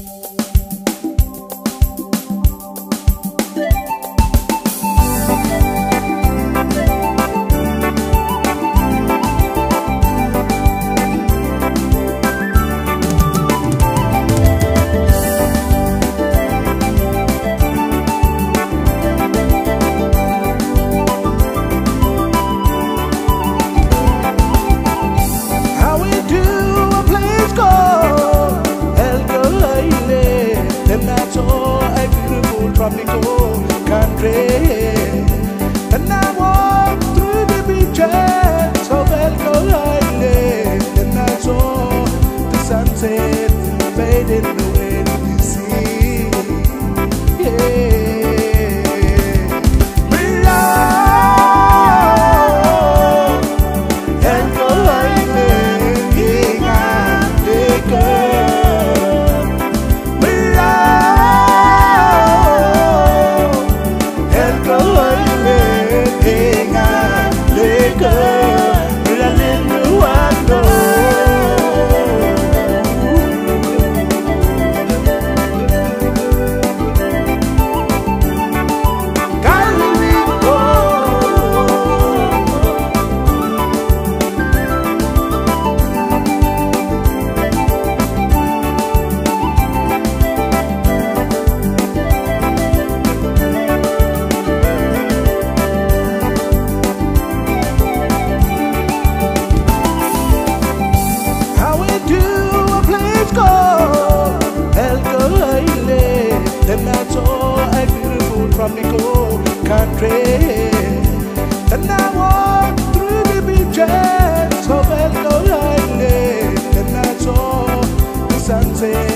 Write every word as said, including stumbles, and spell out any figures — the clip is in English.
Tropical country, and I walk through the beaches of Elcho Island, and I saw the sunset fading away to the sea. Yeah, we love Elcho Island, King and the girl. And I saw a beautiful tropical country, and I walked through the beaches of Elcho Island, and I saw the sunset